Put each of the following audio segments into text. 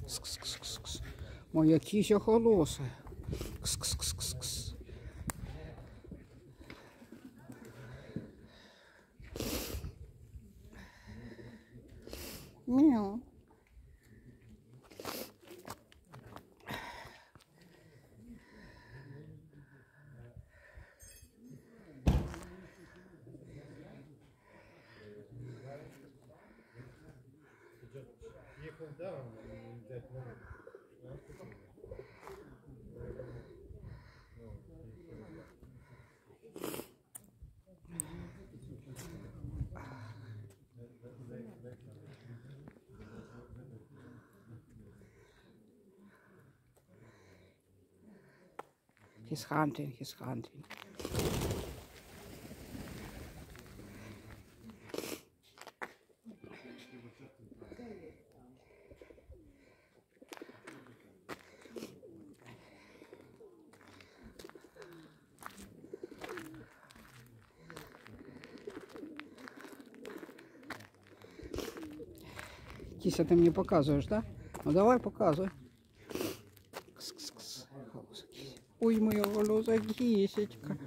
Кс-кс-кс-кс. Моя кися холоса. Кс-кс-кс-кс. Мяу. He's hunting, he's hunting. Кися, ты мне показываешь, да? Ну давай, показывай. Кс-кс-кс. Ой, моя волоса кисечка.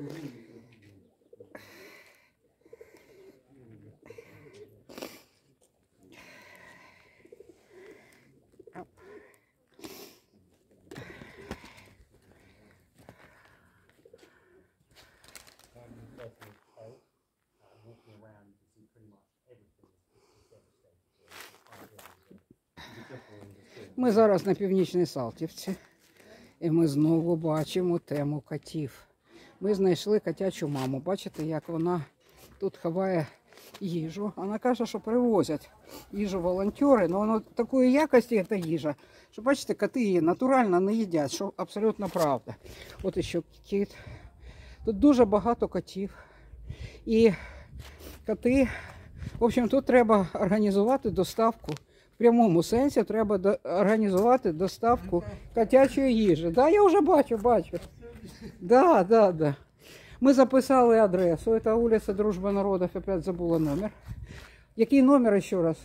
Ми зараз на Північній Салтівці. І ми знову бачимо тему котів. Ми знайшли котячу маму. Бачите, як вона тут ховає їжу. Вона каже, що привозять їжу волонтери, але воно такої якості ця їжа, що, бачите, коти її натурально не їдять, що абсолютно правда. От ще кіт. Тут дуже багато котів. І коти, в общем, тут треба організувати доставку. В прямому сенсі треба організувати доставку котячої їжі. Да, я вже бачу. Да. Ми записали адресу. Це вулиця Дружби народів, опять забула номер. Який номер ще раз?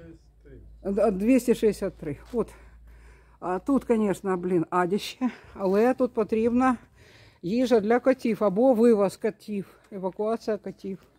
263. От. А тут, звісно, адище, але тут потрібна їжа для котів або вивоз котів, евакуація котів.